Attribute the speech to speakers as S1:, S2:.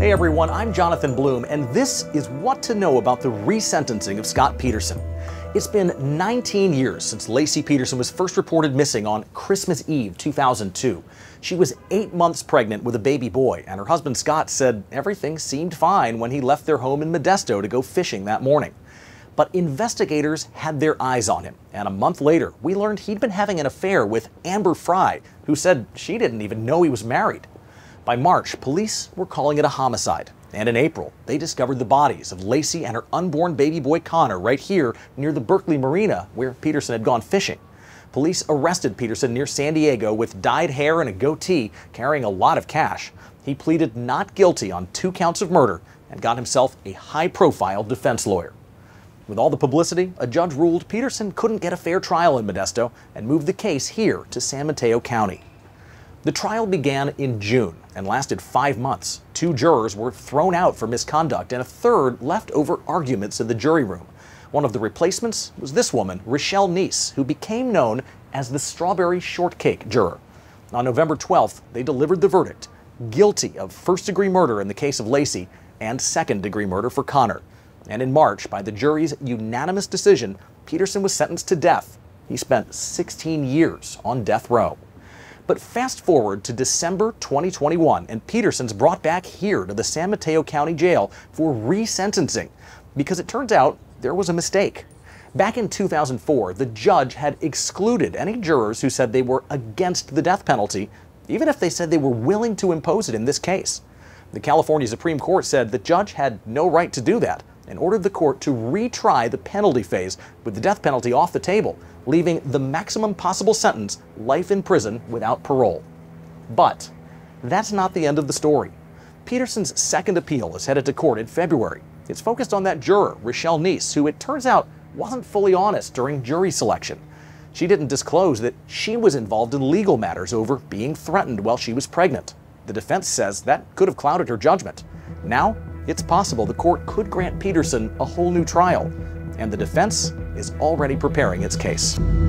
S1: Hey everyone, I'm Jonathan Bloom, and this is what to know about the resentencing of Scott Peterson. It's been 19 years since Laci Peterson was first reported missing on Christmas Eve 2002. She was 8 months pregnant with a baby boy, and her husband Scott said everything seemed fine when he left their home in Modesto to go fishing that morning. But investigators had their eyes on him, and a month later, we learned he'd been having an affair with Amber Frey, who said she didn't even know he was married. By March, police were calling it a homicide, and in April, they discovered the bodies of Laci and her unborn baby boy Connor right here near the Berkeley Marina where Peterson had gone fishing. Police arrested Peterson near San Diego with dyed hair and a goatee, carrying a lot of cash. He pleaded not guilty on 2 counts of murder and got himself a high-profile defense lawyer. With all the publicity, a judge ruled Peterson couldn't get a fair trial in Modesto and moved the case here to San Mateo County. The trial began in June and lasted 5 months. 2 jurors were thrown out for misconduct and a third left over arguments in the jury room. One of the replacements was this woman, Richelle Neese, who became known as the Strawberry Shortcake juror. On November 12th, they delivered the verdict, guilty of first-degree murder in the case of Laci and second-degree murder for Connor. And in March, by the jury's unanimous decision, Peterson was sentenced to death. He spent 16 years on death row. But fast forward to December 2021, and Peterson's brought back here to the San Mateo County Jail for resentencing, because it turns out there was a mistake. Back in 2004, the judge had excluded any jurors who said they were against the death penalty, even if they said they were willing to impose it in this case. The California Supreme Court said the judge had no right to do that and ordered the court to retry the penalty phase with the death penalty off the table, leaving the maximum possible sentence, life in prison without parole. But that's not the end of the story. Peterson's second appeal is headed to court in February. It's focused on that juror, Richelle Neese, who it turns out wasn't fully honest during jury selection. She didn't disclose that she was involved in legal matters over being threatened while she was pregnant. The defense says that could have clouded her judgment. Now, it's possible the court could grant Peterson a whole new trial, and the defense is already preparing its case.